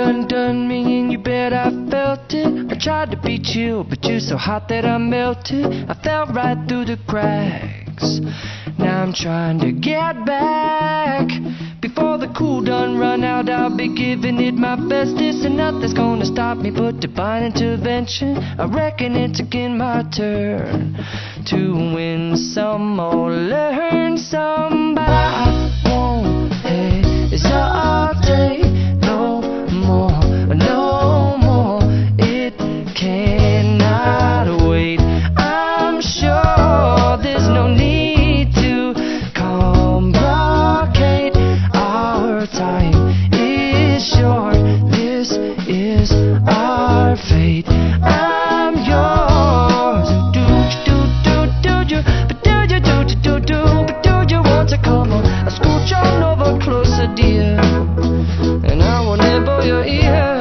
undone me and you bet I felt it. I tried to be chill, but you're so hot that I melted. I fell right through the cracks. Now I'm trying to get back. Before the cool done run out, I'll be giving it my bestest, and nothing's gonna stop me but divine intervention. I reckon it's again my turn to win some or learn some, but I won't hesitate no more, no more. It cannot wait. I'm sure there's no need to complicate. Our time is short. This is our fate. I'm yours. Do you, but do you, but do you want to come on? I scooch on over closer, dear, and I will nibble your ear.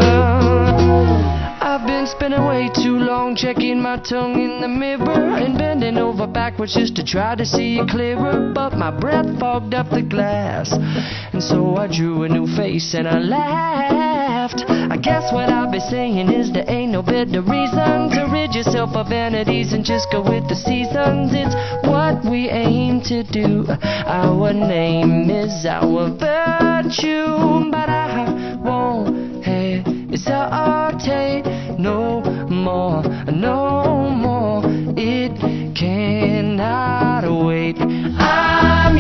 I've been spending way too long checking my tongue in the mirror and bending over backwards just to try to see it clearer, but my breath fogged up the glass, and so I drew a new face and I laughed. I guess what I'll be saying is there ain't no better reason to rid yourself of vanities and just go with the seasons. It's what we aim to do. Our name is our virtue, but I won't hesitate no more, no more. It cannot wait. I'm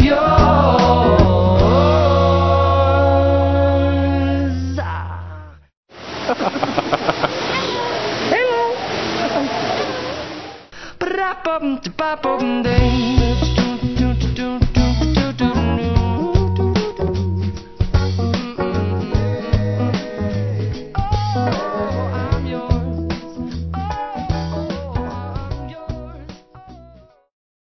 yours. Hello.